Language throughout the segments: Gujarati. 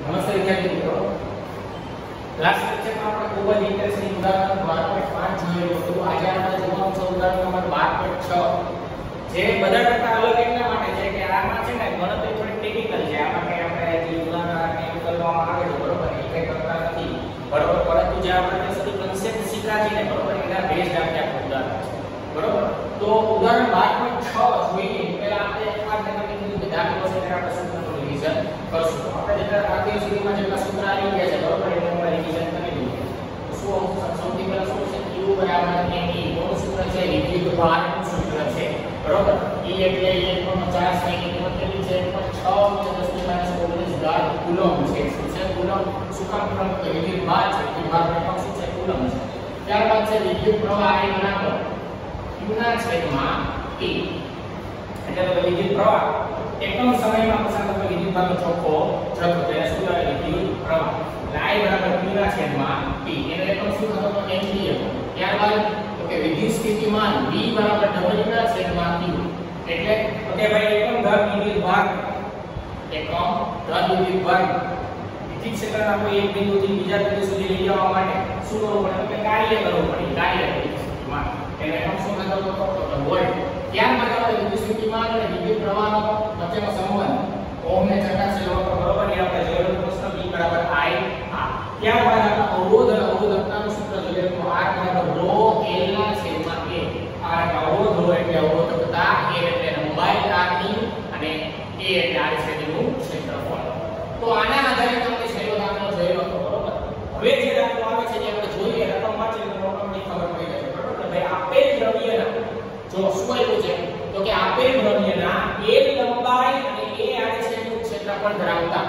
નમસ્તે વિદ્યાર્થી મિત્રો, લાસ્ટ લેક્ચરમાં આપણે ખૂબ જ ઇન્ટરેસ્ટિંગ ઉદાહરણ 12.5 જોયું હતું. આજે આપણે જોવાનું છે ઉદાહરણ નંબર 12.6 જે બધા કરતા અલગ એટલા માટે છે કે આમાં છે ને ગણતરી થોડી ટેકનિકલ છે. આમાં કે આપણે જે ઉદાહરણ ને કરવામાં આવે છે બરોબર, એ કઈ કરતા નથી બરોબર, પરંતુ જે આપણે સુધી કન્સેપ્ટ શીખ્યા છે ને બરોબર, એના બેઝ આપે આપણું ઉદાહરણ છે બરોબર. તો ઉદાહરણ 12.6 જોઈએ પહેલા આપણે એકવાર મેથમેટિકલ જે દાખલો છે તેના આપણે સૂત્રનું રિવિઝન કરશું. આપણે જેટલા આગામી સુધીમાં જેટલા સૂત્ર આવી ગયા છે બરોબર, એને આપણે રિવિઝન કરી દઈએ. શું સૌથી પહેલા શું છે? Q બરાબર NE કોનું સૂત્ર છે? વિદ્યુત ભારનું સૂત્ર છે બરોબર. E એટલે ઇલેક્ટ્રોનનો ચાર્જ ની કિંમત કેટલી છે? 6 × 10⁻⁻⁴ ઘાત કુલમ્બ છે. શું છે? કુલમ્બ. શું કામ કુલમ્બ? તો વિદ્યુત ભાર છે. વિદ્યુત ભાર એટલે શું છે? કુલમ્બ છે. ત્યારબાદ છે વિદ્યુત પ્રવાહ I બરાબર Q ના છેદમાં T. એટલે તો વિદ્યુત પ્રવાહ એકમ સમયમાં પસાર થતો વિદ્યુત ભારનો ચોખ્ખો જથ્થો, તેને શું કહેવાય? વિદ્યુત પ્રવાહ. I બરાબર Q ના છેદમાં T. એનો એકમ શું થતો? એમ્પિયર. ત્યારબાદ તો કે વિદ્યુત સ્થિતિમાન V બરાબર W ના છેદમાં Q. એટલે તો કે ભાઈ એકમ દર વિદ્યુત ભાર, એકમ દર વિદ્યુત ભાર વિદ્યુત ક્ષેત્રના કોઈ એક બિંદુથી બીજા બિંદુ સુધી લઈ જવા માટે શું કરવું પડે? તો કે કાર્ય કરવું પડે. કાર્ય વિદ્યુત સ્થિતિમાન એને એકમ શું થતો? તો વોલ્ટ. ત્યારબાદ આપણે વિદ્યુત સ્થિતિમાન અને વિદ્યુત પ્રવાહનો વચ્ચેનો સંબંધ ઓહમને ચકાસેલો હતો બરોબર, એ આપણે જોયેલો પ્રશ્ન V બરાબર I R. ત્યારબાદ આપણે અવરોધ અને અવરોધકતાનું સૂત્ર જોઈએ તો R બરાબર ρ L ના છેદમાં A. R એટલે અવરોધ, ρ એટલે અવરોધકતા, L એટલે લંબાઈ તારની અને A એટલે R છેદનું ક્ષેત્રફળ. તો આના આધારે તમને છેલ્લો દાખલો જોયેલો હતો બરોબર. હવે જે દાખલો આવે છે જે આપણે જોઈએ રકમ વાંચીને તમને ઓટોમેટિક ખબર પડી જશે બરોબર. ભાઈ આપેલ દ્રવ્યના જો શું આવ્યું છે તો કે આપેલ દ્રવ્યના L લંબાઈ અને A R છેદનું ક્ષેત્રફળ ધરાવતા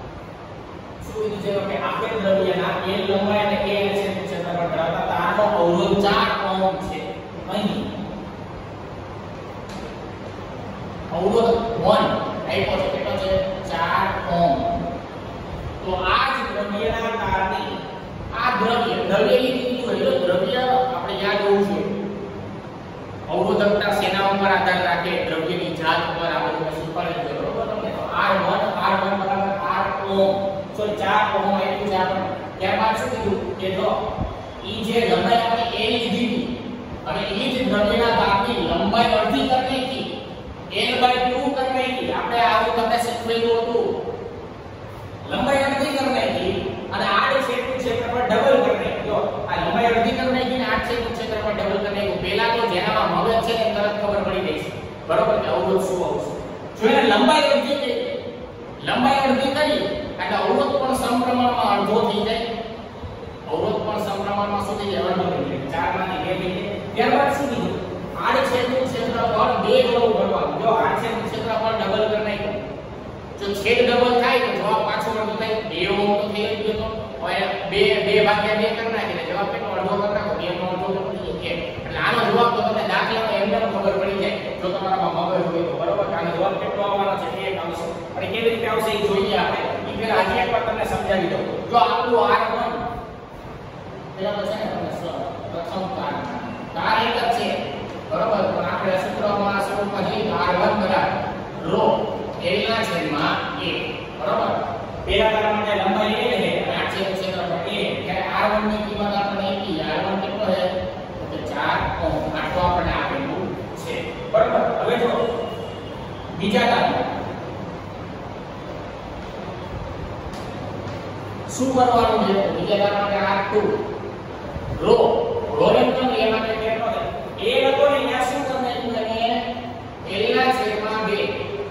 શું કીધું છે કે આપેલ દ્રવ્યના L લંબાઈ અને A R છેદનું ક્ષેત્રફળ ધરાવતા તારનો અવરોધ 4 ઓહ્મ છે. અહીં અવરોધ 1 આપ્યો છે, કેટલો છે? 4 ઓહ્મ. તો આ જ દ્રવ્યના તારની આ દ્રવ્યની કીધું એટલે દ્રવ્ય આપણે યાદ હોવું જોઈએ. અવરોધકતા શેના ઉપર આધાર રાખે? દ્રવ્યની જાત ઉપર. આ બધું શીખવાડેલું છે બરોબર તમને. તો R1 બરાબર 8 ઓહ્મ, સો 4 ઓહ્મ આપ્યું છે આપણે. ત્યારબાદ શું કીધું કે જો ઈ જે લંબાઈ આપણે A લીધી હતી અને ઈ જ દ્રવ્યના તારની લંબાઈ અડધી કરી નાખી, L/2 કરી નાખી. આપણે આવું તમને શીખવેલું હતું. લંબાઈ અડધી કરી નાખી અને આડ છેદનું ક્ષેત્રફળ ડબલ કરી નાખ્યું. જો આ લંબાઈ અડધી કરી નાખી અને આડ છેદનું ક્ષેત્રફળ ડબલ કરી નાખ્યું. પહેલા તો જેનામાં મગજ છે એને તરત ખબર પડી ગઈ છે બરોબર કે અવરોધ શું આવશે. જો એને લંબાઈ અડધી કરી એટલે અવરોધ પણ સમપ્રમાણમાં અડધો થઈ જાય. અવરોધ પણ સમપ્રમાણમાં શું થઈ જાય? અડધો થઈ જાય. 4 માંથી 2 થઈ જાય. ત્યારબાદ શું કીધું? આડ છેદનું ક્ષેત્રફળ 2 ગણું કરવાનું. જો આડ છેદનું ક્ષેત્રફળ ડબલ કરી નાખ્યું. જો છેદ ડબલ થાય તો જવાબ પાછો અડધો થાય. 2 ઓહ્મ તો થઈ ગયો તો હવે 2 ભાગ્યા 2 કરી નાખીને જવાબ કેટલો? અડધો કરી નાખો. 2 નો અડધો થઈ જાય. એટલે આનો જવાબ તો તમને દાખલામાં એમને ખબર પડી જાય જો તમારામાં મગજ હોય તો બરોબર. આનો જવાબ કેટલો આવવાનો છે? 1 આવશે. અને કેવી રીતે આવશે એ જોઈએ આપણે. ઈ પહેલા આજે એકવાર તમને સમજાવી દઉં. જો આપણું R1 પેલા તો છે ને તમને પ્રથમ તાર એક જ છે બરોબર, પણ આપણે સૂત્રમાં સ્વરૂપમાં જોઈએ તો R1 બરાબર ρ L ના છેદમાં A બરોબર. પેલા તાર માટે લંબાઈ L છે અને આ છેદનું ક્ષેત્રફળ A. ત્યારે R1 ની કિંમત આપણે આપી. R1 કેટલો છે? તો 4 ઓહ્મ. આટલું આપણે આપેલું છે બરોબર. હવે જો બીજા તાર શું કરવાનું છે? બીજા તાર માટે R2 ρ એકમ એ માટે કેટલો છે? A હતો ને ત્યાં શું કરી નાખ્યું? L ના છેદમાં 2.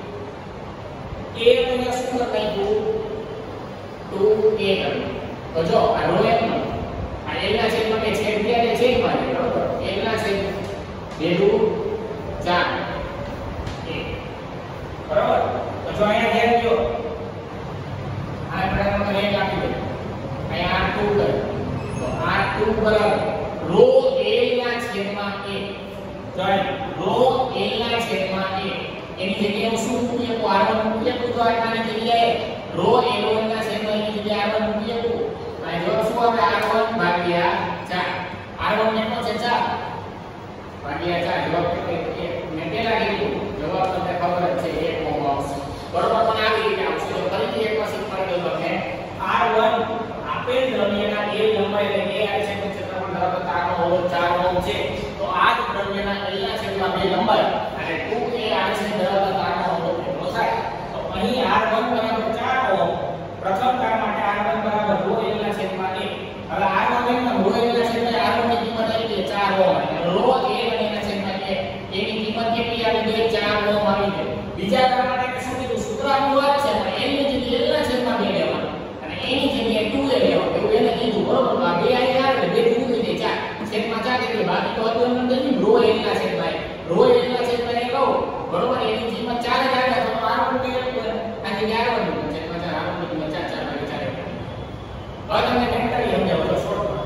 A તો ત્યાં શું કરી નાખ્યું? 2A કર્યું. તો જો આ ρ એકમ આ L ના છેદમાં 2 છેદ ક્યારે? છેદમાં છે બરોબર. L ના છેદ 2 2 4 બરોબર. તો જો અહીંયા ધ્યાન દો, આ પ્રકારનો એક આપી દો. અહીંયા R2 કરે તો R2 બરાબર ρ L ના છેદમાં A. જો ρ L ના છેદમાં A એની જગ્યાએ શું મૂકીએ? તો R1 મૂકીએ. તો આની જગ્યાએ ρ L1 ના છેદમાં એની જગ્યાએ R1 મૂકીએ. આ જવાબ શું આવે? R1 ભાગ્યા 4. R1 કેટલો છે? 4 ભાગ્યા 4. જવાબ કેટલો? મેં પેલા કીધું જવાબ તમને ખબર જ છે 1 ઓહ્મ આવશે બરોબર. પણ આવી રીતે આવશે. તો ફરીથી એક વાર શીખવાડી દઉં તમને. એ લંબાઈ એટલે એ આડી સાઈડનું ક્ષેત્રફળ ધરાવતો તારનો અવરોધ 4 ઓહ્મ છે. તો આ જ દ્રવ્યના L ના છેદમાં 2 લંબાઈ અને 2a આડી સાઈડ ધરાવતા તારનો અવરોધ કેટલો થાય? તો અહીં R1 બરાબર 4 ઓહ્મ, પ્રથમ તાર માટે R1 બરાબર ρ L ના છેદમાં 1. હવે R1 ના ρ L ના છેદમાં R1 ની કિંમત આવી છે 4 ઓહ્મ અને ρ L ના છેદમાં 1 એની કિંમત કેટલી આવી ગઈ? 4 ઓહ્મ આવી ગઈ. બીજા તાર માટે શું કીધું? સૂત્ર અનુસાર છે પણ L ની જગ્યાએ L ના છેદમાં 2 લેવાનું અને એની જગ્યાએ 2a લેવાનું એવું એને કીધું, બરોબર? તો આ બે આયા આવે બે દૂર થઈ જાય 4 છેદમાં 4 એટલે બાકી તો હતું એમ નથી ρ L ના છેદમાં 1 ρ L ના છેદમાં 1 કહું, બરોબર? એની કિંમત 4 જ આવે તો R1 ની કિંમત આ જગ્યાએ R1 ની છેદમાં 4 R1 ની કિંમત 4 4 હવે તમને મેન્ટલી સમજાવો તો શોર્ટમાં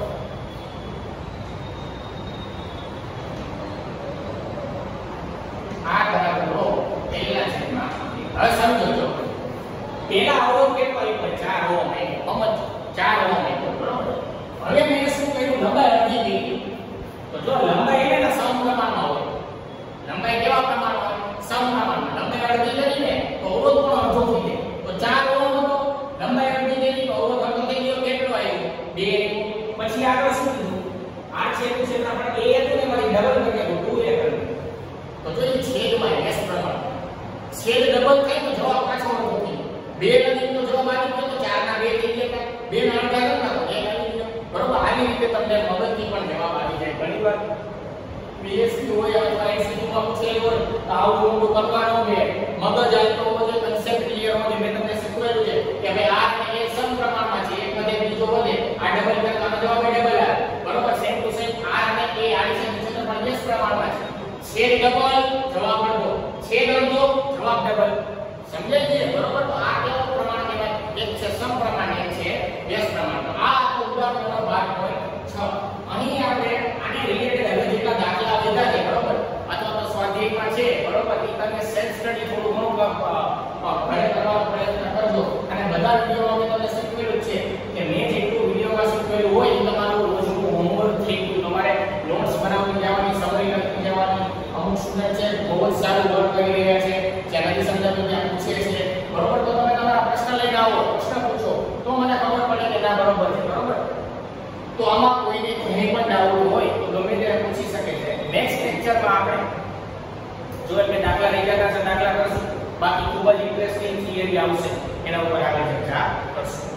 આ બરાબર ρ L ના છેદમાં. હવે સમજો જો પેલા અવરોધ કેટલો આપ્યો? 4 ઓહ્મ આપ્યો. સમજ 4 ઓહ્મ આપ્યો, બરોબર? હવે મેં શું કર્યું? લંબાઈ અડધી લીધી. તો જો લંબાઈ એટલે સમપ્રમાણમાં હોય. લંબાઈ કેવા પ્રમાણમાં હોય? સમપ્રમાણમાં. લંબાઈ અડધી લીધી ને તો અવરોધ પણ અડધો થઈ જાય. તો 4 ઓહ્મ હતો, લંબાઈ અડધી લીધી તો અવરોધ અડધો થઈ ગયો. કેટલો આવ્યો? 2. પછી આગળ શું કીધું? આ છેદનું ક્ષેત્રફળ a હતું ને મારી ડબલ કરી નાખ્યું 2a કર્યું. તો જો એ છેદમાં s પ્રમાણ છેદ ડબલ થાય તો જવાબ પાછો અડધો થઈ ગયો. 2 નથી તો જવાબ આવી ગયો તો 4 ના 2 થઈ ગયા. 2 ના અડધા કરતા તો 1 આવી ગયો, બરોબર? આવી રીતે તમને મગજથી પણ જવાબ આવી જાય. ઘણીવાર પીએસસી હોય અથવા એમસીક્યુ માં પૂછેલું હોય તો આવું મોટું કરવાનું છે. મગજ આવતો હોય કન્સેપ્ટ ક્લિયર હોય. મેં તમને શીખવેલું છે કે ભાઈ આ અને એ સમપ્રમાણમાં છે, એક વધે બીજો વધે, આ ડબલ કરવાનો જવાબ ડબલ આવે, બરોબર? સેમ ટુ સેમ r અને a આડી સાઈડ ક્ષેત્રફળ s પ્રમાણમાં છે. છેદ ડબલ જવાબ અડધો, છેદ અડધો જવાબ ડબલ. સમજાય છે, બરોબર? તો આ કેવો પ્રમાણ કહેવાય? એક છે સમપ્રમાણ, એક છે s પ્રમાણ. તો આ ઉદાહરણનો ભાગ હોય 6. અહીં આપણે આની રિલેટેડ હવે જેટલા દાખલા લીધા છે, બરોબર? અથવા તો સ્વાધ્યાયમાં છે, બરોબર? એ તમે સેલ્ફ સ્ટડી થોડું ઘણું ઘરે કરવાનો પ્રયત્ન કરજો અને બધા વિડિયોમાં મેં તમને શીખવેલું છે કે મેં જેટલું વિડિયોમાં શીખવેલું હોય એ તમારું રોજનું હોમવર્ક થઈ ગયું. તમારે નોટ્સ બનાવીને જવાની, સમરી લખી જવાની. અમુક સ્ટુડન્ટ છે બહુ જ સારું વર્ક કરી રહ્યા છે, જ્યાં નથી સમજાતું ત્યાં પૂછે છે, બરોબર? તો તમે તમારા પ્રશ્ન લઈને આવો, પ્રશ્ન પૂછો તો મને ખબર પડે કે ના બરોબર છે, બરોબર? તો આમાં કોઈને કંઈ પણ ડાઉટ હોય તો ગમે ત્યારે પૂછી શકે છે. નેક્સ્ટ લેક્ચરમાં આપણે જો એટલે દાખલા લઈ જતા છે દાખલા કરશું, બાકી ખૂબ જ ઇન્ટરેસ્ટિંગ થિયરી આવશે એના ઉપર આગળ ચર્ચા કરશું.